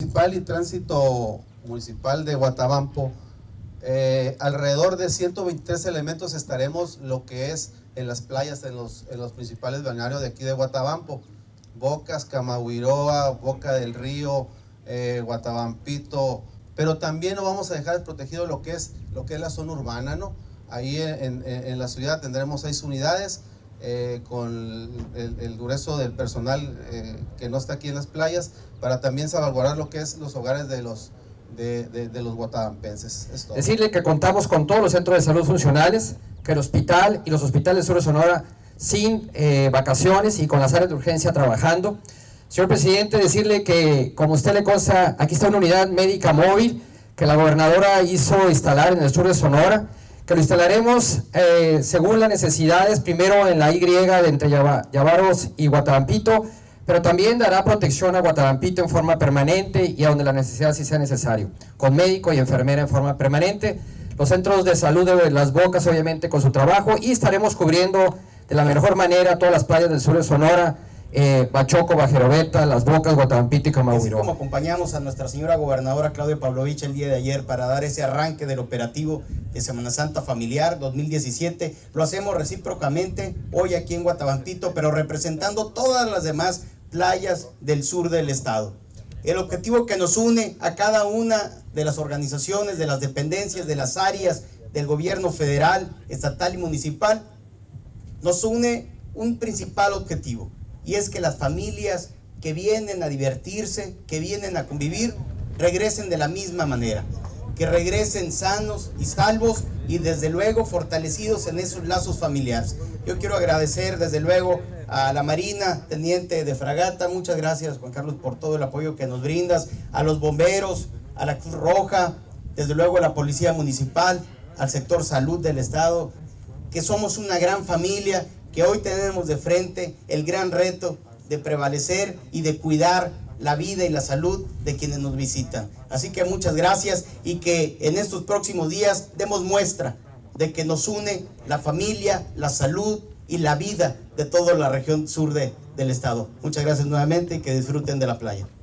Municipal y Tránsito Municipal de Guatabampo, alrededor de 123 elementos estaremos lo que es en las playas, en los principales balnearios de aquí de Guatabampo, Bocas, Camahuiroa, Boca del Río, Guatabampito, pero también no vamos a dejar desprotegido lo que es la zona urbana, ¿no? Ahí en la ciudad tendremos 6 unidades con el grueso del personal que no está aquí en las playas, para también salvaguardar lo que es los hogares de los guatabampenses. Decirle que contamos con todos los centros de salud funcionales, que el hospital y los hospitales del sur de Sonora sin vacaciones y con las áreas de urgencia trabajando. Señor presidente, decirle que, como a usted le consta, aquí está una unidad médica móvil que la gobernadora hizo instalar en el sur de Sonora, que lo instalaremos según las necesidades, primero en la Y de entre Llavaros y Guatabampito, pero también dará protección a Guatabampito en forma permanente y a donde la necesidad sí sea necesario, con médico y enfermera en forma permanente, los centros de salud de Las Bocas obviamente con su trabajo, y estaremos cubriendo de la mejor manera todas las playas del sur de Sonora, Bachoco, Bajeroveta, Las Bocas, Guatabampito y Camahuiroa. Como acompañamos a nuestra señora gobernadora Claudia Pavlovich el día de ayer para dar ese arranque del operativo de Semana Santa Familiar 2017, lo hacemos recíprocamente hoy aquí en Guatabampito, pero representando todas las demás playas del sur del estado. El objetivo que nos une a cada una de las organizaciones, de las dependencias, de las áreas del gobierno federal, estatal y municipal, nos une un principal objetivo, y es que las familias que vienen a divertirse, que vienen a convivir, regresen de la misma manera, que regresen sanos y salvos y desde luego fortalecidos en esos lazos familiares. Yo quiero agradecer desde luego a la Marina, teniente de fragata, muchas gracias Juan Carlos por todo el apoyo que nos brindas, a los bomberos, a la Cruz Roja, desde luego a la Policía Municipal, al sector salud del estado, que somos una gran familia, que hoy tenemos de frente el gran reto de prevalecer y de cuidar la vida y la salud de quienes nos visitan. Así que muchas gracias, y que en estos próximos días demos muestra de que nos une la familia, la salud y la vida de toda la región sur del estado. Muchas gracias nuevamente y que disfruten de la playa.